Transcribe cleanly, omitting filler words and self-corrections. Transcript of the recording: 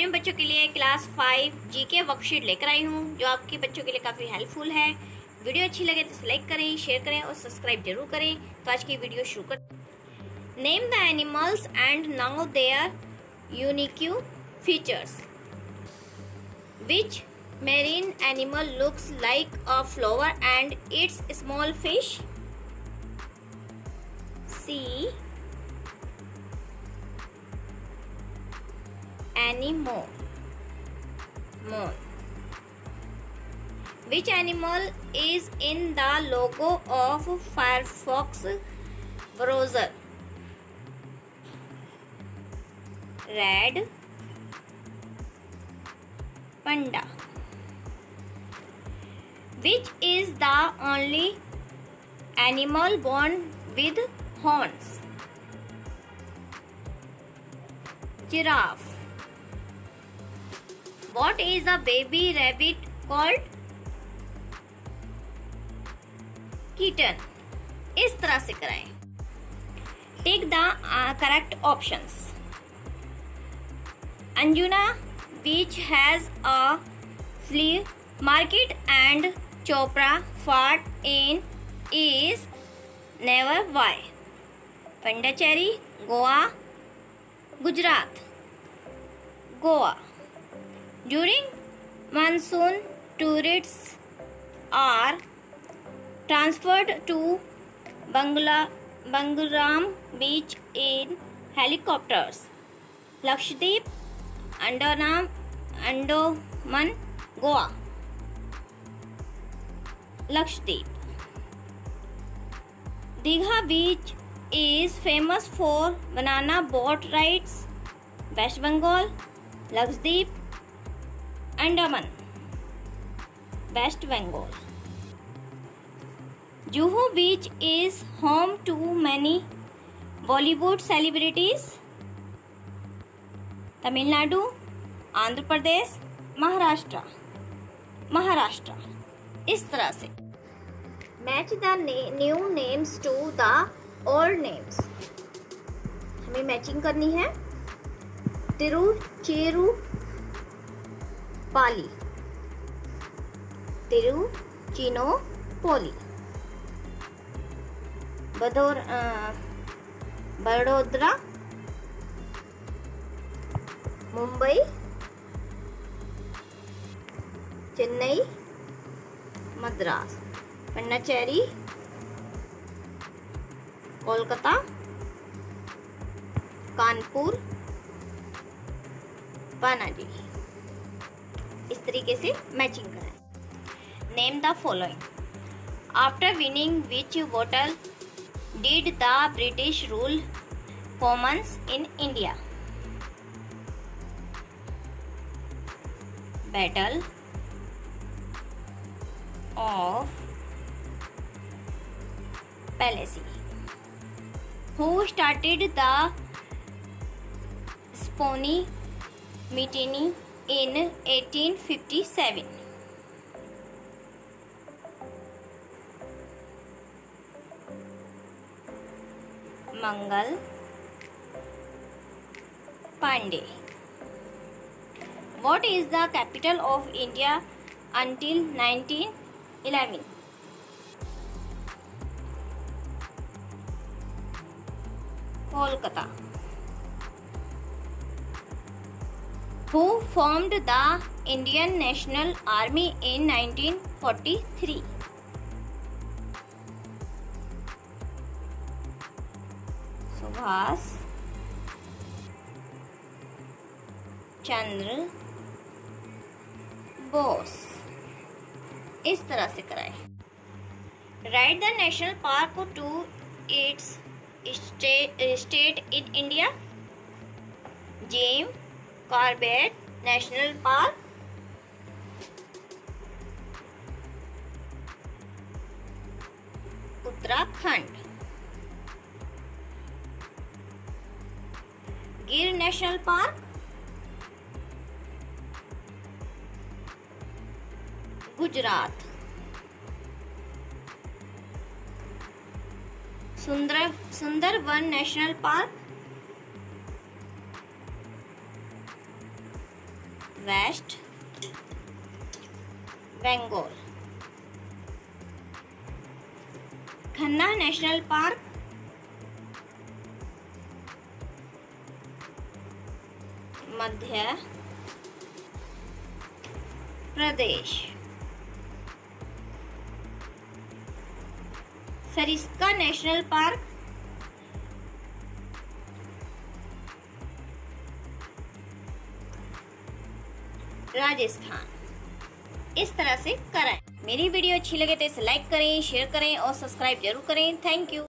मैं बच्चों के लिए क्लास 5 जीके वर्कशीट लेकर आई हूँ, जो आपके बच्चों के लिए काफ़ी हेल्पफुल है। वीडियो अच्छी लगे तो लाइक करें, शेयर करें और सब्सक्राइब जरूर करें। तो आज की वीडियो शुरू कर। Name the animals and now their unique features. Which marine animal looks like a flower and eats small fish? C. Anemone. Which animal is in the logo of Firefox browser? Red panda. Which is the only animal born with horns? Giraffe. What is a baby rabbit called? Kitten. इस तरह से कराएं। Take the correct options. Anjuna, which has a flea market and Chopra fought in is never why? Pondicherry, Goa, Gujarat. Goa. During monsoon, tourists are transferred to Bangaram beach in helicopters. Lakshadweep, Andaman, Goa. Lakshadweep. Digha beach is famous for banana boat rides. West Bengal, Lakshadweep, Andaman. West Bengal. Juhu beach is home to many Bollywood celebrities. Tamil Nadu, Andhra Pradesh, Maharashtra. इस तरह से match the new names to the old names. हमें matching करनी है। तिरुचिरापल्ली, तिरुचिरापल्ली। बड़ोदरा, मुंबई, चेन्नई, मद्रास। पन्नाचेरी, कोलकाता, कानपुर, पनाजी। इस तरीके से matching करें। Name the following. After winning which battle did the British rule commence in India? Battle of Plassey. Who started the Spoonie Mutiny in 1857? Mangal Pandey. What is the capital of India until 1911? Kolkata. Who formed the Indian National Army in 1943? Subhas Chandra Bose. इस तरह से कराएं। Write the national park to its state in India. Jim Corbett national park, Uttarakhand. Gir national park, Gujarat. Sundarban national park, West Bengal. Kanha national park, Madhya Pradesh. Sariska national park, Rajasthan. इस तरह से करें। मेरी video अच्छी लगे तो इसे लाइक करें, शेयर करें और सब्सक्राइब जरूर करें। Thank you.